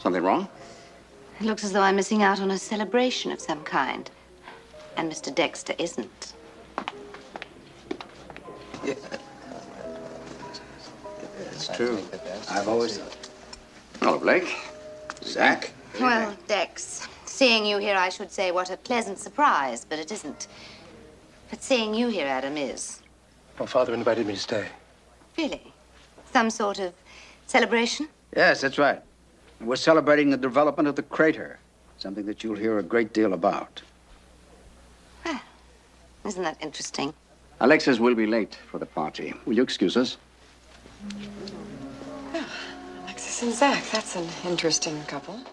Something wrong? It looks as though I'm missing out on a celebration of some kind. And Mr. Dexter isn't. Yeah. It's true. I've always thought. Hello, Blake. Zach. Well, Dex, seeing you here, I should say, what a pleasant surprise, but it isn't. But seeing you here, Adam, is. My father invited me to stay. Really? Some sort of celebration? Yes, that's right. We're celebrating the development of the crater, something that you'll hear a great deal about. Well, isn't that interesting? Alexis will be late for the party. Will you excuse us? Alexis and Zach, that's an interesting couple.